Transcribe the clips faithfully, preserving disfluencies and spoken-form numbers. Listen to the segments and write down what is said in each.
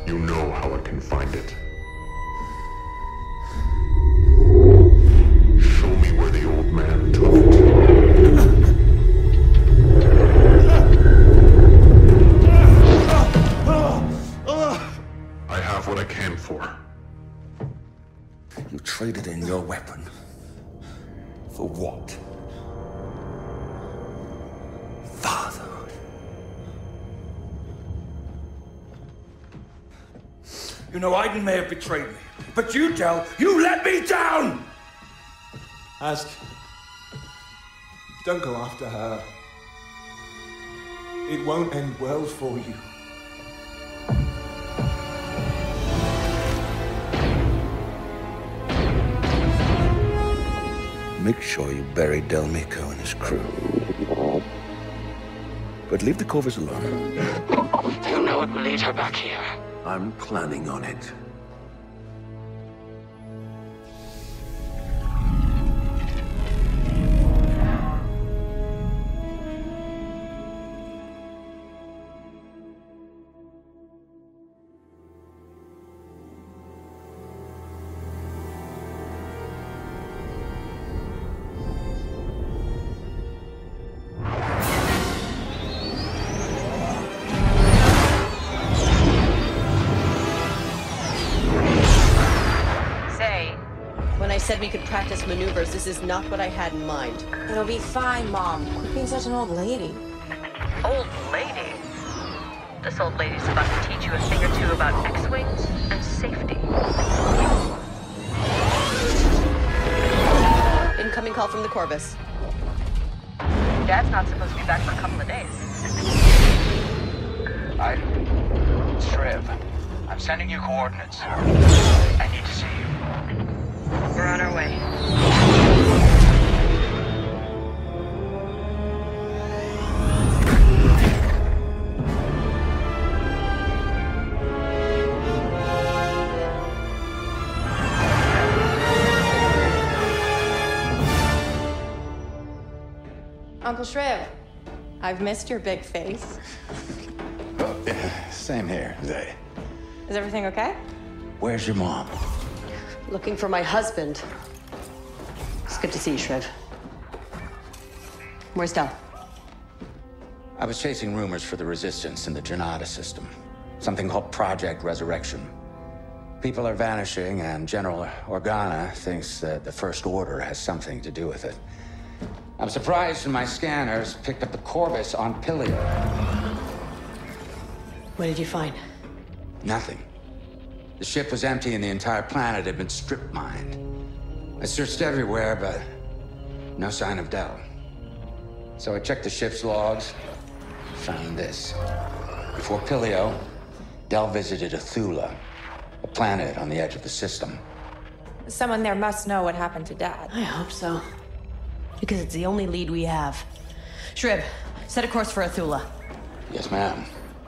You know how I can find it. Show me where the old man took it. I have what I came for. You traded in your weapon. For what? Father. You know, Aiden may have betrayed me, but you, Del, you let me down! Ask. Don't go after her. It won't end well for you. Make sure you bury Del Meeko and his crew. But leave the Corvus alone. You know it will lead her back here. I'm planning on it. Said we could practice maneuvers. This is not what I had in mind. It'll be fine, Mom. Quit being such an old lady. Old lady? This old lady's about to teach you a thing or two about X-Wings and safety. Incoming call from the Corvus. Dad's not supposed to be back for a couple of days. I... Shriv. I'm sending you coordinates. I need to see you. We're on our way. Uncle Shriv, I've missed your big face. Oh, yeah, same here, Zay. Is everything okay? Where's your mom? Looking for my husband. It's good to see you, Shriv. Where's Del? I was chasing rumors for the resistance in the Janata system. Something called Project Resurrection. People are vanishing, and General Organa thinks that the First Order has something to do with it. I'm surprised my scanners picked up the Corvus on Pilio. What did you find? Nothing. The ship was empty and the entire planet had been strip mined. I searched everywhere, but no sign of Del. So I checked the ship's logs, found this. Before Pilio, Del visited Athula, a planet on the edge of the system. Someone there must know what happened to Dad. I hope so. Because it's the only lead we have. Shriv, set a course for Athula. Yes, ma'am.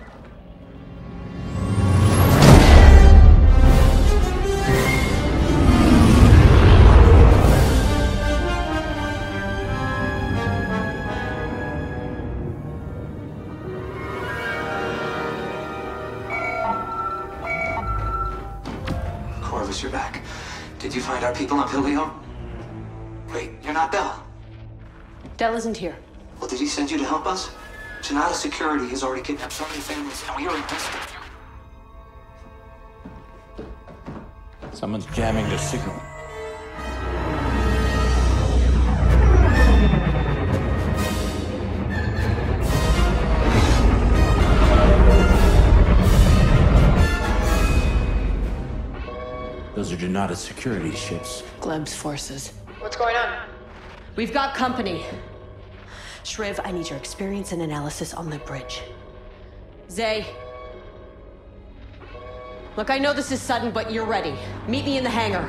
Corvus, you're back. Did you find our people on Pilio? Wait, you're not Del. Del isn't here. Well, did he send you to help us? Janata Security has already kidnapped so many families, and we are in risk. Someone's jamming the signal. Those are Janata security ships. Gleb's forces. What's going on? We've got company. Shriv, I need your experience and analysis on the bridge. Zay. Look, I know this is sudden, but you're ready. Meet me in the hangar.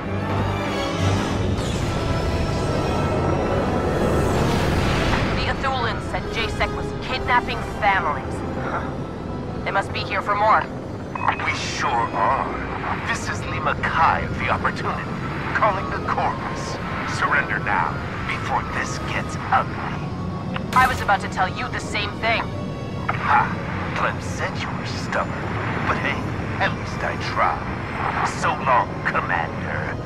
The Athulans said J SEC was kidnapping families. Huh? They must be here for more. We sure are. This is Lima Kai of the Opportunity, calling the Corvus. Surrender now, before this gets ugly. I was about to tell you the same thing. Ha! Clem said you were stubborn. But hey, At least I tried. So long, Commander.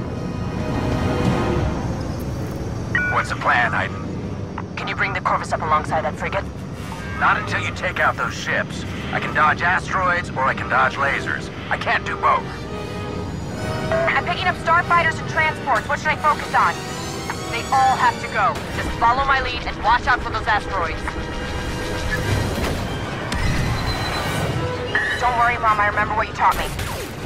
What's the plan, Iden? Can you bring the Corvus up alongside that frigate? Not until you take out those ships. I can dodge asteroids or I can dodge lasers. I can't do both. I'm picking up starfighters and transports. What should I focus on? They all have to go. Just follow my lead and watch out for those asteroids. Don't worry, Mom. I remember what you taught me.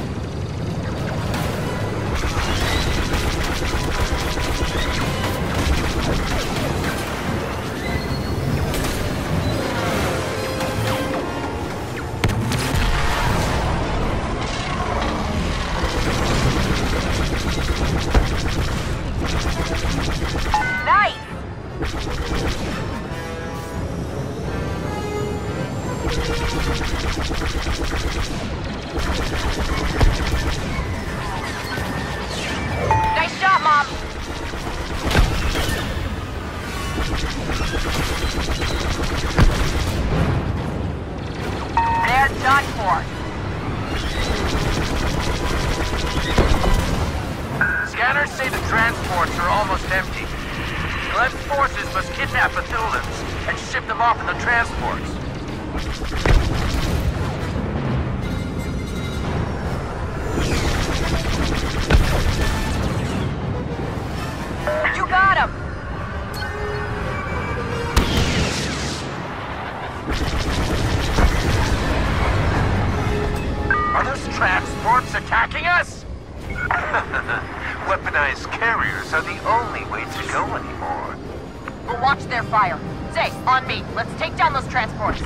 Scanners say the transports are almost empty. Glenn's forces must kidnap Bethulans and ship them off in the transports. You got him! Are those transports attacking us? Weaponized carriers are the only way to go anymore. We'll watch their fire. Zay, on me. Let's take down those transports.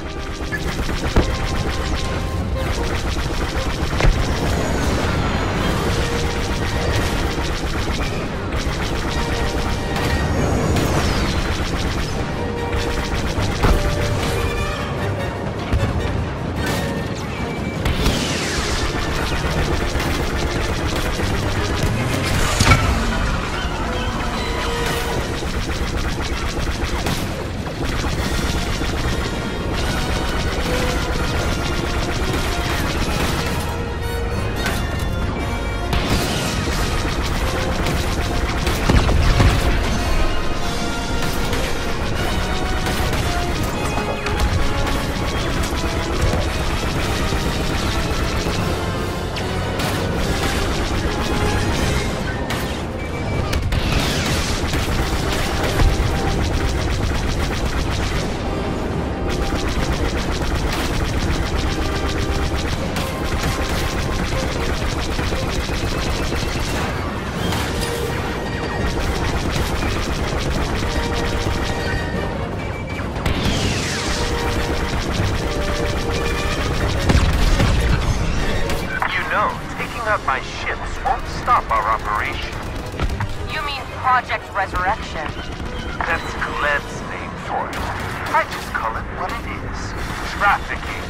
My ships won't stop our operation. You mean Project Resurrection? That's Glenn's name for it. I just call it what it is. Trafficking.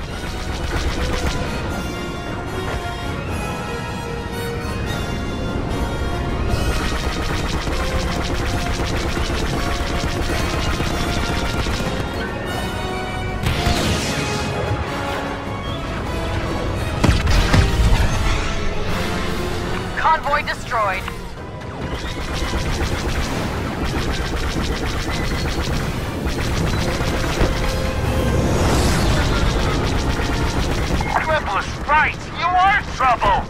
Convoy destroyed. Rebel is right. You are trouble.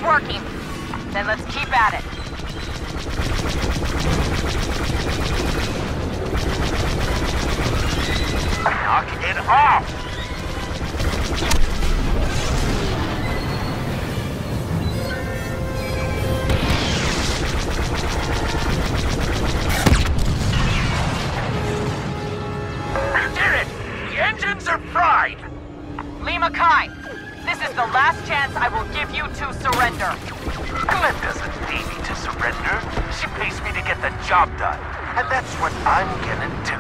working. Then let's keep at it. Knock it off! Fried! Lima Kai, this is the last chance I will give you to surrender. Glenn doesn't pay me to surrender. She pays me to get the job done. And that's what I'm gonna do.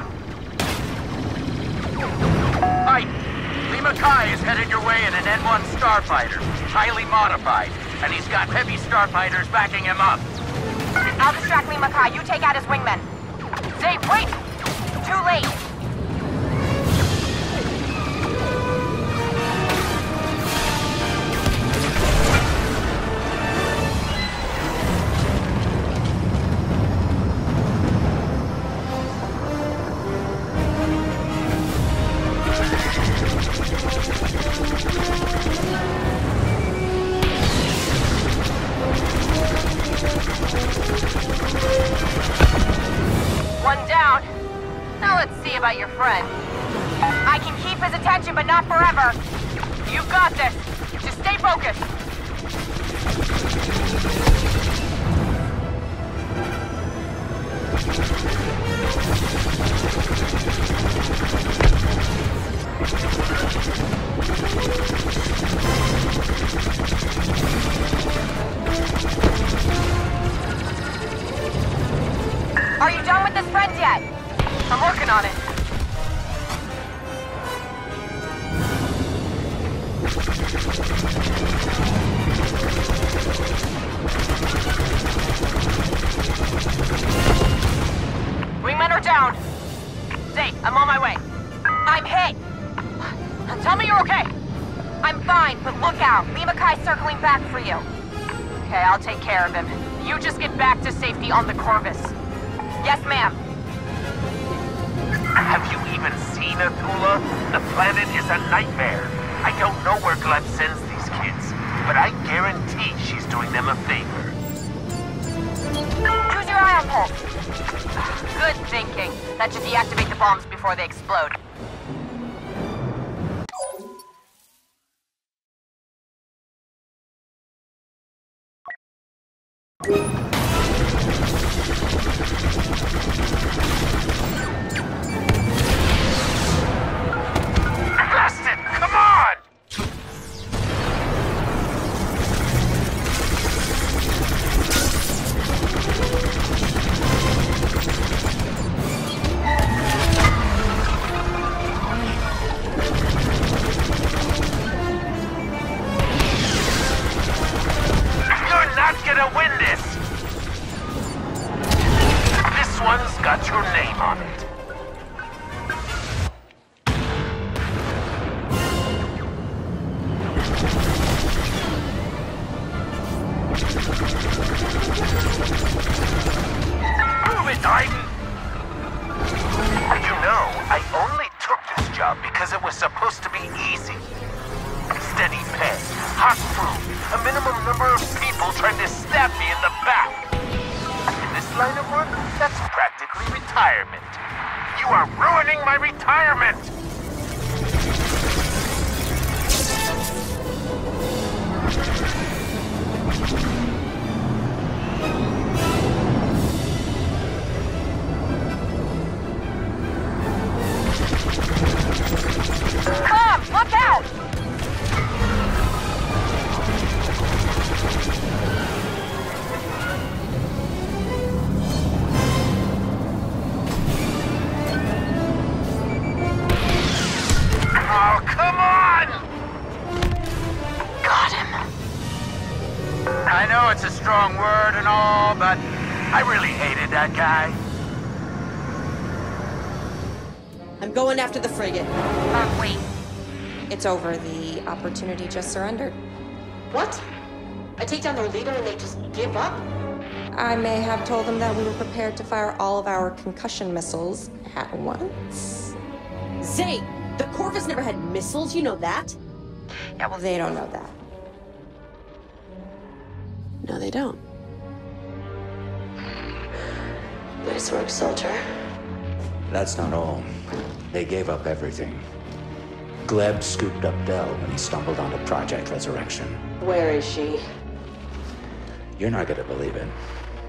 Right. Lima Kai is headed your way in an N one Starfighter. Highly modified. And he's got heavy Starfighters backing him up. I'll distract Lima Kai. You take out his wingmen. Zay, wait! Too late. One down. Now let's see about your friend. I can keep his attention, but not forever. You've got this. Just stay focused. Are you done with this friend yet? I'm working on it. Wingmen are down. Zay, I'm on my way. I'm hit. Tell me you're okay. I'm fine, but look out. Lima Kai's circling back for you. Okay, I'll take care of him. You just get back to safety on the Corvus. Yes, ma'am. Have you even seen Athula? The planet is a nightmare. I don't know where Glenn sends these kids, but I guarantee she's doing them a favor. Choose your ion pulse. Good thinking. That should deactivate the bombs before they explode. Blast it! Come on! You're not gonna win this! This one's got your name on it. Prove it, Aiden! You know, I only took this job because it was supposed to be easy. Steady pay, hot food, a minimum number of people trying to stab me in the back. In this line of work, that's practically retirement. You are ruining my retirement! Come, look out! Oh, come on! Got him. I know it's a strong word and all, but I really hated that guy. I'm going after the frigate. Um, wait. It's over. The opportunity just surrendered. What? I take down their leader and they just give up? I may have told them that we were prepared to fire all of our concussion missiles at once. Zay, the Corvus never had missiles, you know that? Yeah, well, they don't know that. No, they don't. Nice work, soldier. That's not all. They gave up everything. Gleb scooped up Del when he stumbled onto Project Resurrection. Where is she? You're not gonna believe it.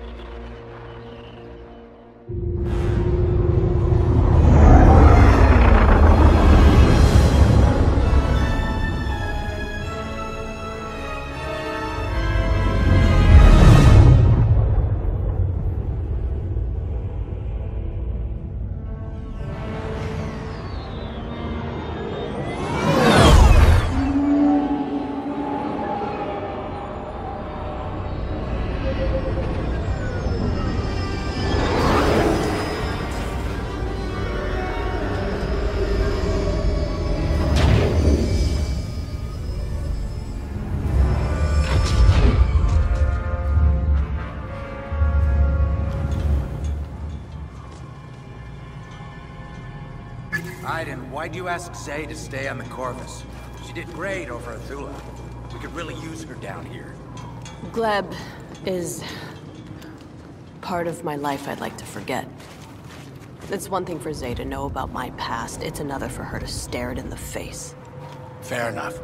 Aiden, why'd you ask Zay to stay on the Corvus? She did great over at Thula. We could really use her down here. Gleb is part of my life I'd like to forget. It's one thing for Zay to know about my past. It's another for her to stare it in the face. Fair enough.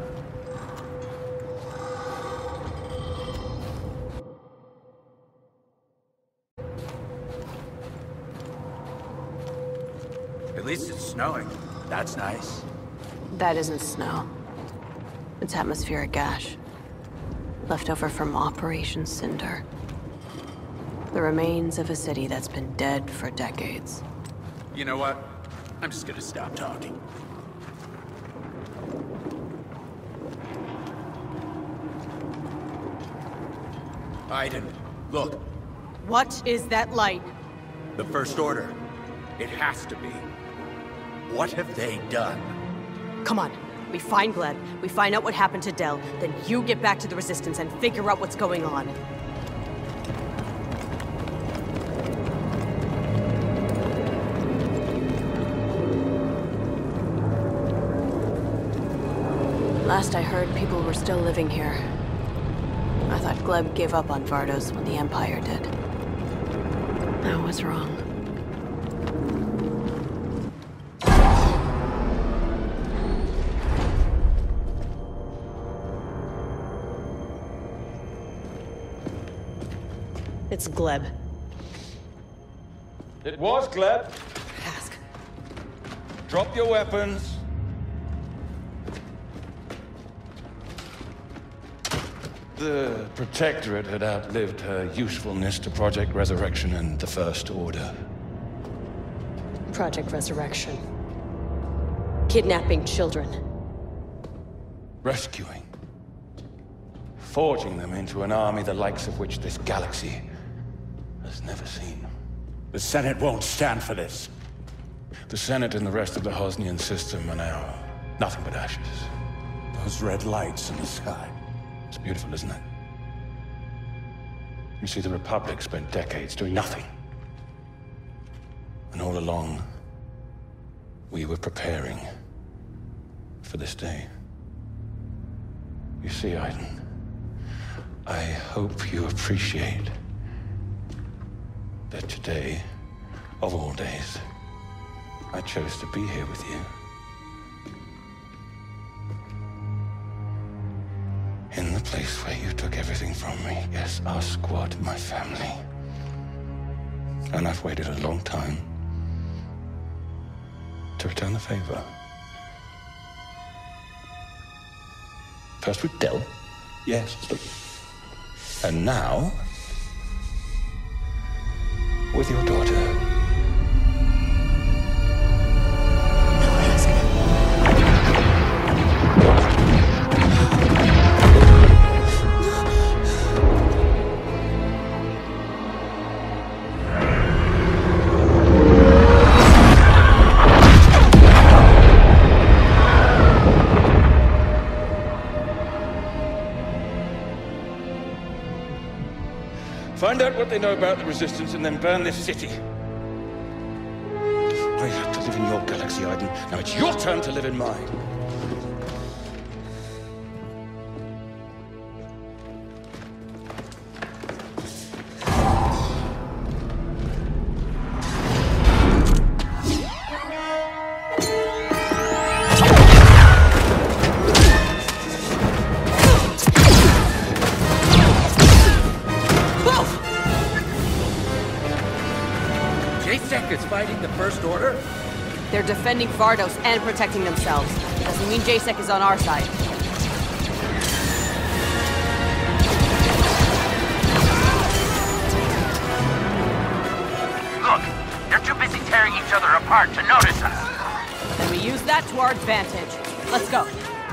At least it's snowing. That's nice. That isn't snow. It's atmospheric ash. Left over from Operation Cinder. The remains of a city that's been dead for decades. You know what? I'm just gonna stop talking. Aiden, look. What is that light? The First Order. It has to be. What have they done? Come on. We find Gleb, we find out what happened to Del, then you get back to the Resistance and figure out what's going on. Last I heard, people were still living here. I thought Gleb gave up on Vardos when the Empire did. I was wrong. It's Gleb. It was Gleb. Ask. Drop your weapons. The Protectorate had outlived her usefulness to Project Resurrection and the First Order. Project Resurrection. Kidnapping children. Rescuing. Forging them into an army the likes of which this galaxy has never seen. The Senate won't stand for this. The Senate and the rest of the Hosnian system are now nothing but ashes. Those red lights in the sky. It's beautiful, isn't it? You see, the Republic spent decades doing nothing. And all along, we were preparing for this day. You see, Aiden, I hope you appreciate that today, of all days, I chose to be here with you. In the place where you took everything from me. Yes, our squad, my family. And I've waited a long time to return the favor. First with Del. Yes. And now, with your daughter. Find out what they know about the Resistance and then burn this city. I had to live in your galaxy, Aiden. Now it's your turn to live in mine. targets fighting the First Order? They're defending Vardos and protecting themselves. Doesn't mean J SEC is on our side. Look, they're too busy tearing each other apart to notice us. Then we use that to our advantage. Let's go.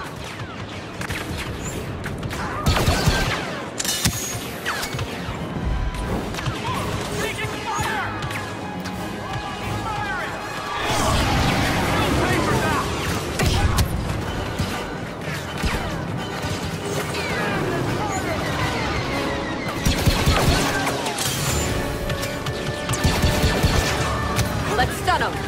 Let's stun him.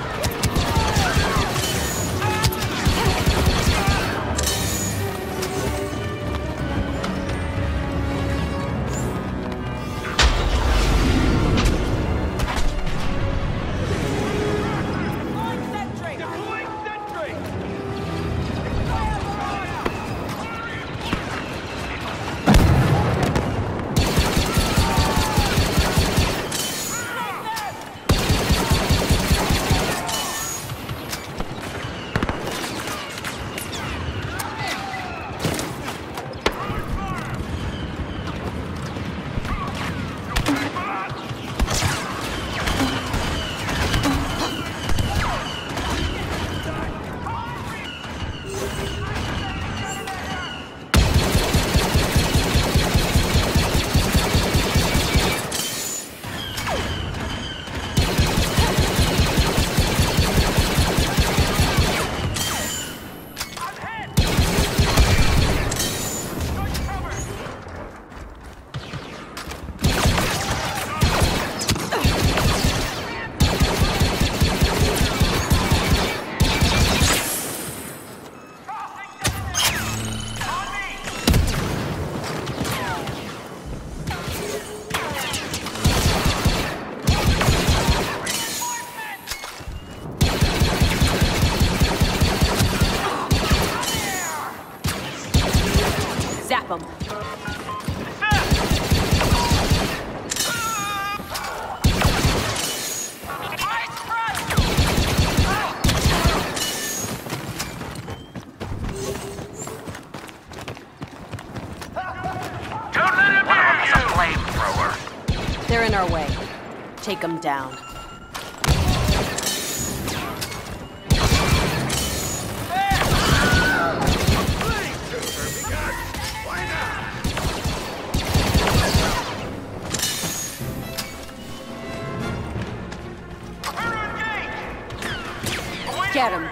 Zap him. They're in our way. Take them down. Get him.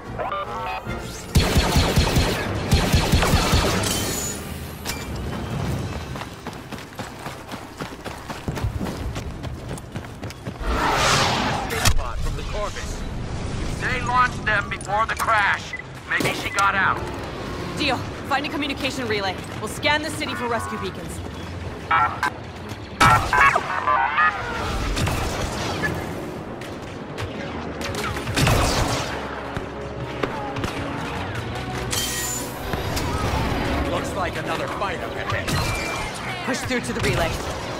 From the Corvus. They launched them before the crash. Maybe she got out. Deal. Find a communication relay. We'll scan the city for rescue beacons. Looks like another fight up ahead. Push through to the relay.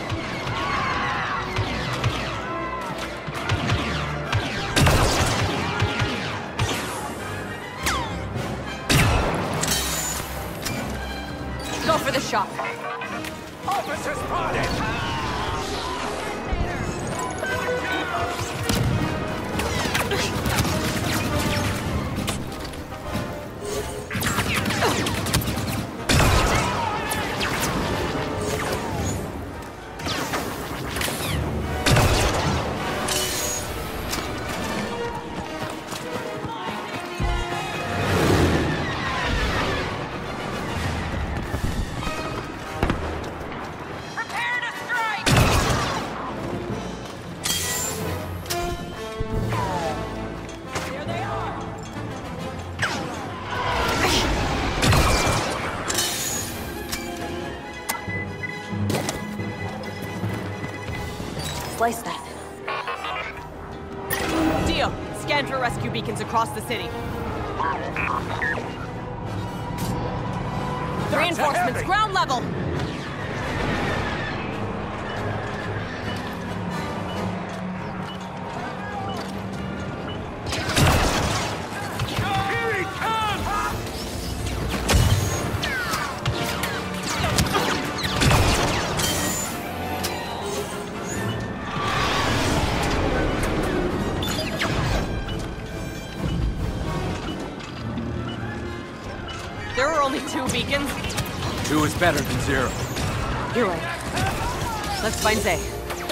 Go for the shot. Officer spotted! Slice that. Deal. Scan for rescue beacons across the city. Reinforcements, ground level! beacons? Two is better than zero. You're right. Let's find Zay.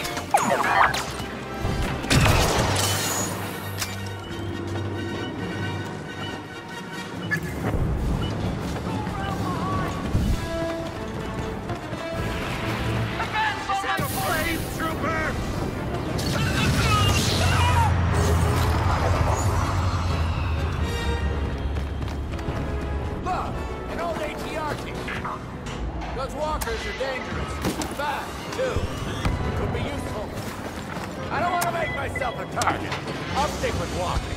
Those walkers are dangerous. Fast, too. Could be useful. I don't want to make myself a target. I'll stick with walking.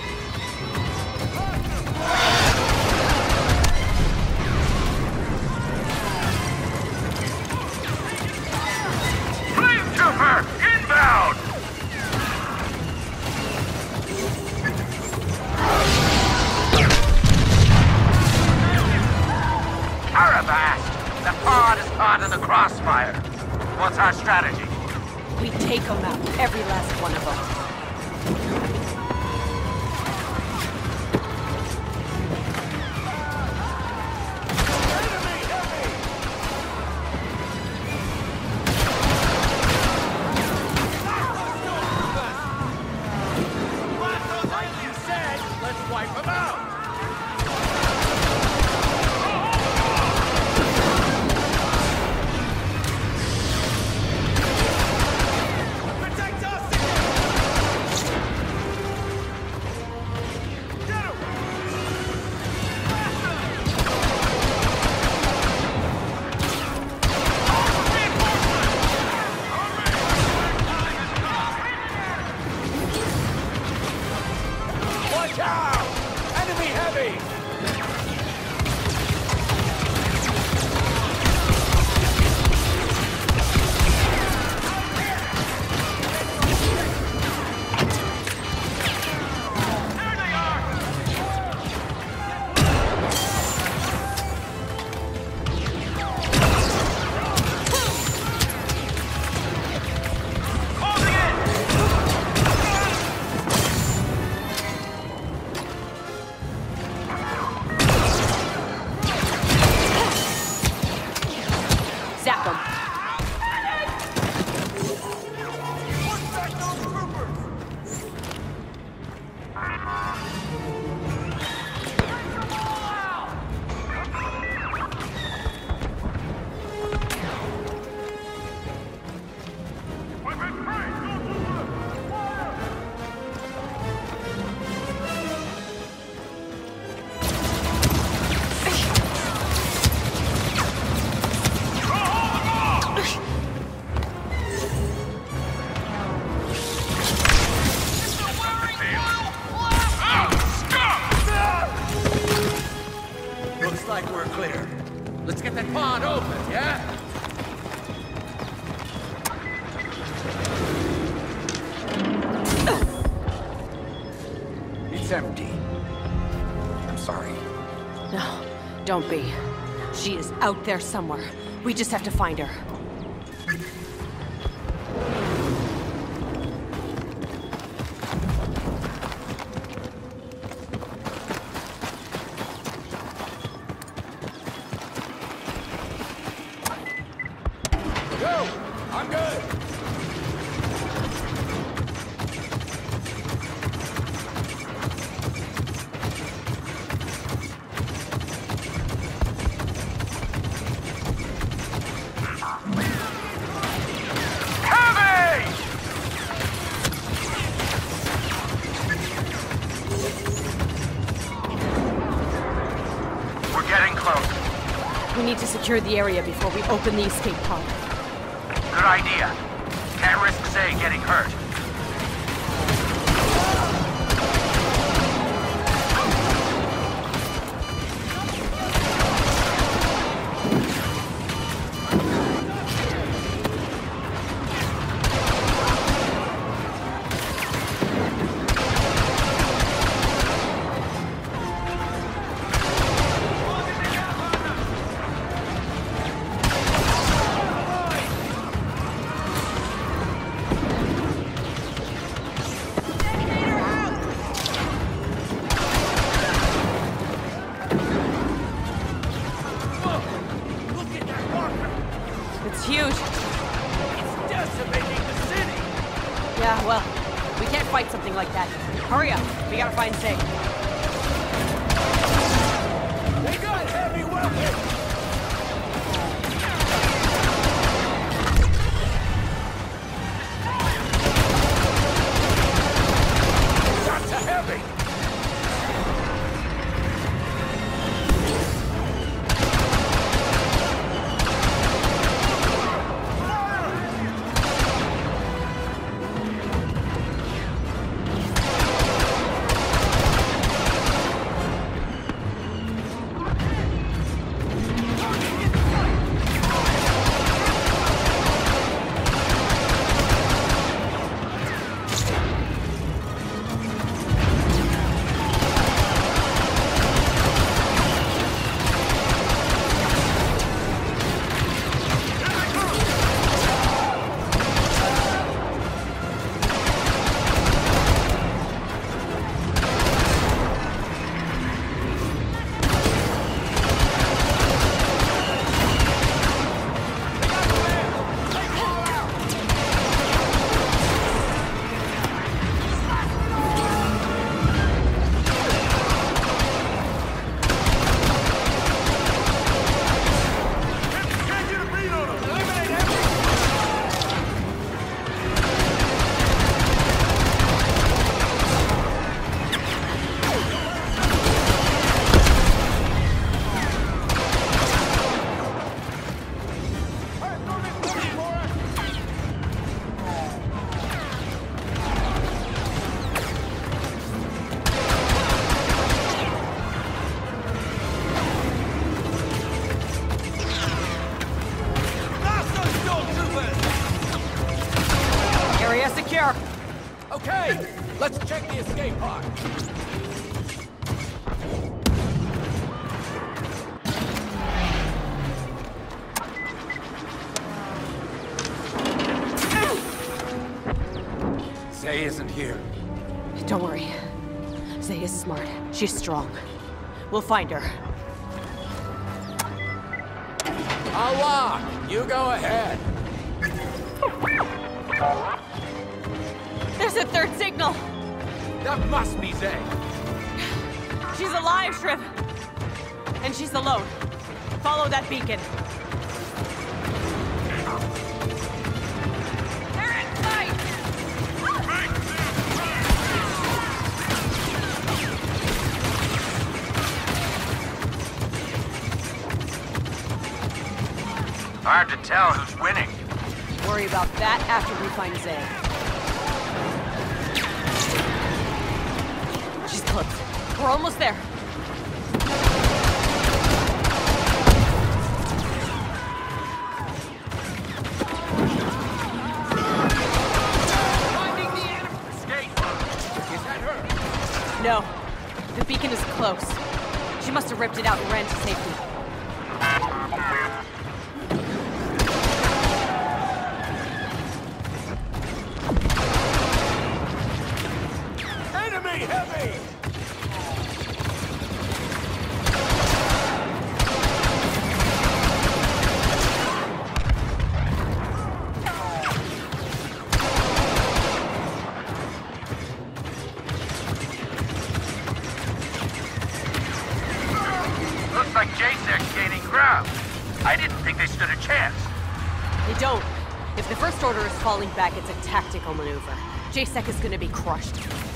Flame Trooper, inbound! Arabast! The pod is caught in the crossfire. What's our strategy? We take them out, every last one of them. Like you said, let's wipe them out. Let's get that pod open, yeah? It's empty. I'm sorry. No, don't be. She is out there somewhere. We just have to find her. We need to secure the area before we open the escape pod. Good idea. Can't risk Zay getting hurt. It's huge. It's decimating the city! Yeah, well, we can't fight something like that. Hurry up. We gotta find Zay. They got heavy weapons! Shots are heavy! Okay, let's check the escape pod. Zay isn't here. Don't worry. Zay is smart. She's strong. We'll find her. Allah, you go ahead. There's a third signal! That must be Zay. She's alive, Shriv. And she's alone. Follow that beacon. They're in sight! Hard to tell who's winning. Worry about that after we find Zay. She's close. We're almost there. Finding the enemy. Escape. Is that her? No. The beacon is close. She must have ripped it out and ran to safety. Enemy heavy! Looks like J SEC's gaining ground. I didn't think they stood a chance. They don't. If the First Order is falling back, it's a tactical maneuver. J SEC is gonna be crushed.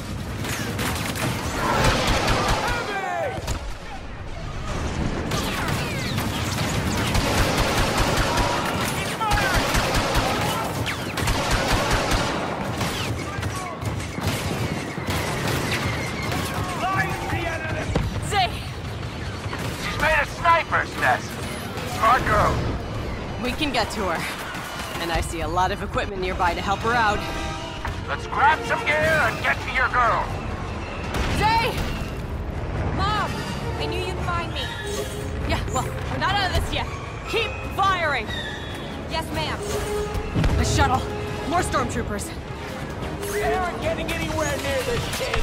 Sniper's nest. Smart girl. We can get to her. And I see a lot of equipment nearby to help her out. Let's grab some gear and get to your girl. Zay! Mom! I knew you'd find me. Yeah, well, we're not out of this yet. Keep firing! Yes, ma'am. A shuttle. More stormtroopers. We aren't getting anywhere near this kid.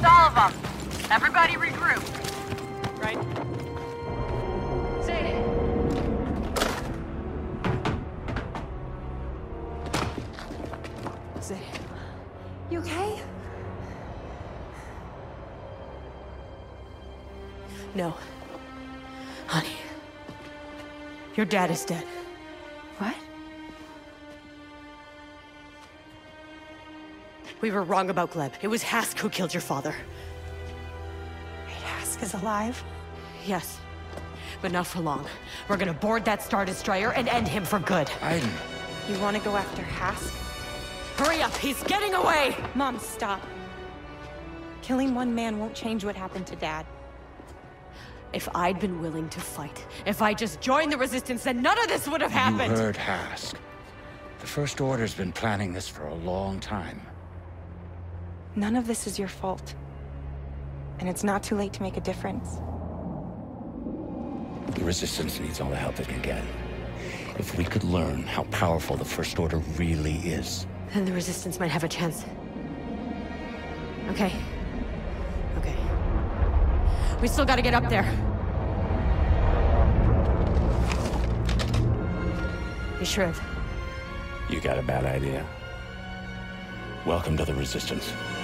That's all of them. Everybody regroup. Right. Say Say You okay? No. Honey. Your dad is dead. What? We were wrong about Gleb. It was Hask who killed your father. Wait, Hask is alive? Yes. But not for long. We're gonna board that Star Destroyer and end him for good. Aiden. You want to go after Hask? Hurry up, he's getting away! Mom, stop. Killing one man won't change what happened to Dad. If I'd been willing to fight, if I just joined the Resistance, then none of this would have happened! You heard Hask. The First Order's been planning this for a long time. None of this is your fault. And it's not too late to make a difference. The Resistance needs all the help it can get. If we could learn how powerful the First Order really is. Then the Resistance might have a chance. Okay. Okay. We still gotta get up there. Hey, Shriv. You got a bad idea. Welcome to the Resistance.